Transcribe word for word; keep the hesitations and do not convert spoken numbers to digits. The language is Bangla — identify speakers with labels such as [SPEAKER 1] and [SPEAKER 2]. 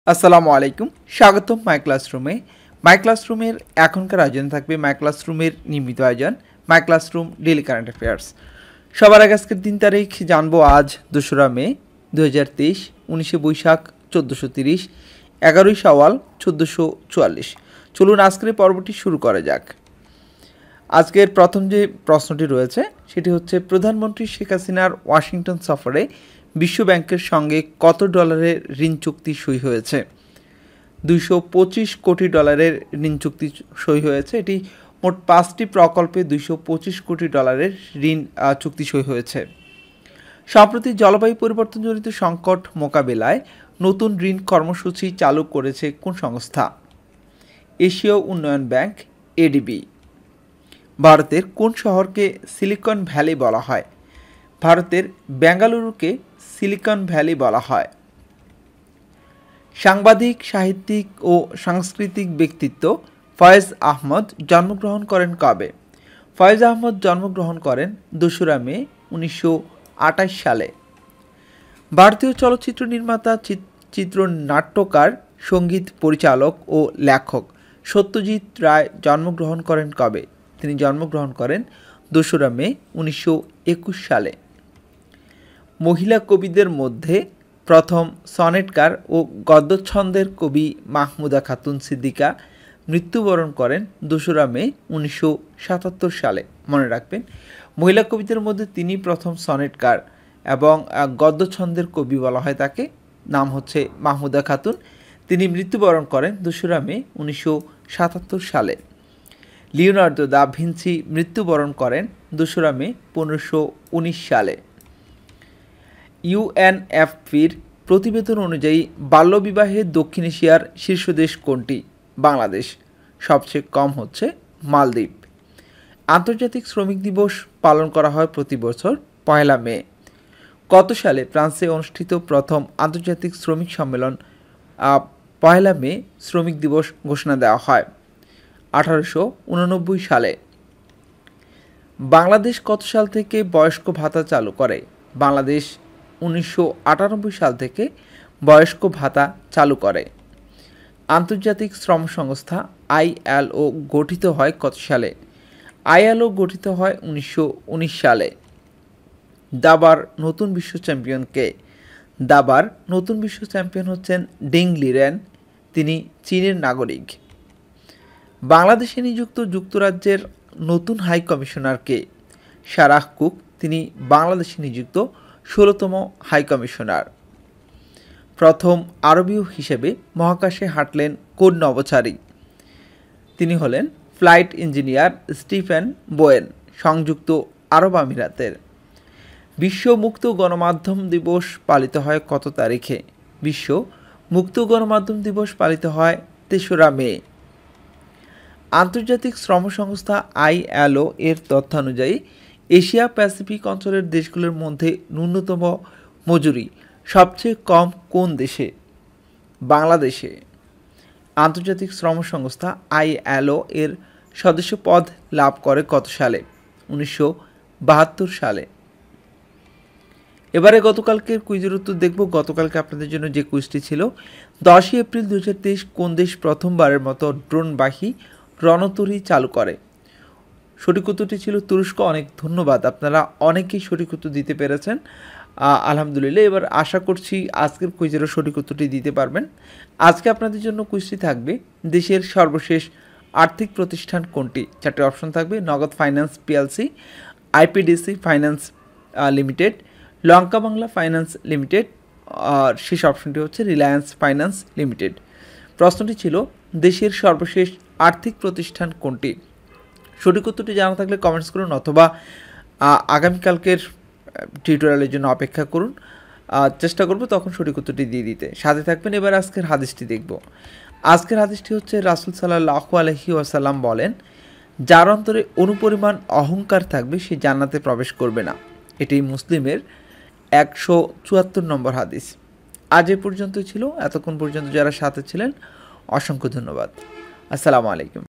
[SPEAKER 1] আসসালামু আলাইকুম, স্বাগতম মাই ক্লাসরুমে। মাই ক্লাসরুমের এখনকার আয়োজন থাকবে মাই ক্লাসরুমের নিয়মিত আয়োজন my classroom daily current affairs. সবার আগে আজকের দিন তারিখ জানবো। আজ দোসরা মে দু হাজার তেইশ, উনিশে বৈশাখ চোদ্দোশো তিরিশ, এগারোই শাওয়াল চোদ্দোশো চুয়াল্লিশ। চলুন আজকের পর্বটি শুরু করা যাক। আজকের প্রথম যে প্রশ্নটি রয়েছে সেটি হচ্ছে, প্রধানমন্ত্রী শেখ হাসিনার ওয়াশিংটন সফরে বিশ্ব ব্যাংকের সঙ্গে কত ডলারের ঋণ চুক্তি সই হয়েছে? দুইশো পঁচিশ কোটি ডলারের ঋণ চুক্তি সই হয়েছে। এটি মোট পাঁচটি প্রকল্পে দুইশো পঁচিশ কোটি ডলারের ঋণ চুক্তি সই হয়েছে। সম্প্রতি জলবায়ু পরিবর্তনজনিত সংকট মোকাবেলায় নতুন ঋণ কর্মসূচি চালু করেছে কোন সংস্থা? এশীয় উন্নয়ন ব্যাংক, এডিবি। ভারতের কোন শহরকে সিলিকন ভ্যালি বলা হয়? ভারতের বেঙ্গালুরুকে সিলিকন ভ্যালি বলা হয়। সাংবাদিক, সাহিত্যিক ও সাংস্কৃতিক ব্যক্তিত্ব ফয়েজ আহমদ জন্মগ্রহণ করেন কবে? ফয়েজ আহমদ জন্মগ্রহণ করেন দোসরা মে উনিশশো আটাশ সালে। ভারতীয় চলচ্চিত্র নির্মাতা, চিত্রনাট্যকার, সঙ্গীত পরিচালক ও লেখক সত্যজিৎ রায় জন্মগ্রহণ করেন কবে? তিনি জন্মগ্রহণ করেন দোসরা মে উনিশশো একুশ সালে। মহিলা কবিদের মধ্যে প্রথম সনেটকার ও গদ্যছন্দের কবি মাহমুদা খাতুন সিদ্দিকা মৃত্যুবরণ করেন দোসরা মে উনিশশো সাতাত্তর সালে। মনে রাখবেন, মহিলা কবিদের মধ্যে তিনি প্রথম সনেটকার এবং গদ্যছন্দের কবি বলা হয় তাকে। নাম হচ্ছে মাহমুদা খাতুন। তিনি মৃত্যুবরণ করেন দোসরা মে উনিশশো সাতাত্তর সালে। লিওনার্দো দা ভিঞ্চি মৃত্যুবরণ করেন দোসরা মে পনেরোশো উনিশ সালে। ইউএনএফপির প্রতিবেদন অনুযায়ী বাল্যবিবাহে দক্ষিণ এশিয়ার শীর্ষ দেশ কোনটি? বাংলাদেশ। সবচেয়ে কম হচ্ছে মালদ্বীপ। আন্তর্জাতিক শ্রমিক দিবস পালন করা হয় প্রতি বছর পয়লা মে। কত সালে ফ্রান্সে অনুষ্ঠিত প্রথম আন্তর্জাতিক শ্রমিক সম্মেলন পয়লা মে শ্রমিক দিবস ঘোষণা দেওয়া হয়? আঠারোশো উননব্বই সালে। বাংলাদেশ কত সাল থেকে বয়স্ক ভাতা চালু করে? বাংলাদেশ উনিশশো আটানব্বই সাল থেকে বয়স্ক ভাতা চালু করে। আন্তর্জাতিক শ্রম সংস্থা আইএলও গঠিত হয় কত সালে? আইএলও গঠিত হয় উনিশশো উনিশ সালে। দাবার নতুন বিশ্ব চ্যাম্পিয়ন কে? দাবার নতুন বিশ্ব চ্যাম্পিয়ন হচ্ছেন ডিং লিরেন। তিনি চীনের নাগরিক। বাংলাদেশে নিযুক্ত যুক্তরাজ্যের নতুন হাই কমিশনার কে? Sarah Cook. তিনি বাংলাদেশে নিযুক্ত ষোলোতম হাই কমিশনার। প্রথম আরবীয় হিসেবে মহাকাশে হাঁটলেন কোন নভোচারী? তিনি হলেন ফ্লাইট ইঞ্জিনিয়ার স্টিফেন বোয়েন, সংযুক্ত আরব আমিরাতের। বিশ্ব মুক্ত গণমাধ্যম দিবস পালিত হয় কত তারিখে? বিশ্ব মুক্ত গণমাধ্যম দিবস পালিত হয় তেসরা মে। আন্তর্জাতিক শ্রম সংস্থা আইএলও এর তথ্যানুযায়ী এশিয়া প্যাসিফিক অঞ্চলের দেশগুলোর মধ্যে ন্যূনতম মজুরি সবচেয়ে কম কোন দেশে? বাংলাদেশে। আন্তর্জাতিক শ্রম সংস্থা আইএলও এর সদস্য পদ লাভ করে কত সালে? উনিশশো বাহাত্তর সালে। এবারে গতকালকের কুইজের উত্তর দেখব। গতকালকে আপনাদের জন্য যে কুইজটি ছিল, দশই এপ্রিল দু হাজার তেইশ কোন দেশ প্রথমবারের মতো ড্রোনবাহী রণতরী চালু করে? সঠিক উত্তরটি ছিল তুরস্ক। অনেক ধন্যবাদ, আপনারা অনেকেই সঠিক উত্তর দিতে পেরেছেন, আলহামদুলিল্লাহ। এবার আশা করছি আজকের কুইজেরও সঠিক উত্তরটি দিতে পারবেন। আজকে আপনাদের জন্য কুইজটি থাকবে, দেশের সর্বশেষ আর্থিক প্রতিষ্ঠান কোনটি? চারটি অপশন থাকবে: Nagad finance PLC, IPDC finance limited, Lanka Bangla finance limited, আর শেষ অপশনটি হচ্ছে রিলায়েন্স ফাইন্যান্স লিমিটেড। প্রশ্নটি ছিল, দেশের সর্বশেষ আর্থিক প্রতিষ্ঠান কোনটি? সঠিক উত্তরটি জানা থাকলে কমেন্টস করুন, অথবা আগামীকালকের টিউটোরিয়ালের জন্য অপেক্ষা করুন। চেষ্টা করব তখন সঠিক উত্তরটি দিয়ে দিতে। সাথে থাকবেন। এবার আজকের হাদিসটি দেখব। আজকের হাদিসটি হচ্ছে, রাসূল সাল্লাল্লাহু আলাইহি ওয়াসাল্লাম বলেন, যার অন্তরে অনুপরিমাণ অহংকার থাকবে সে জান্নাতে প্রবেশ করবে না। এটি মুসলিমের একশো চুয়াত্তর নম্বর হাদিস। আজ এ পর্যন্ত ছিল। এতক্ষণ পর্যন্ত যারা সাথে ছিলেন অসংখ্য ধন্যবাদ। আসসালামু আলাইকুম।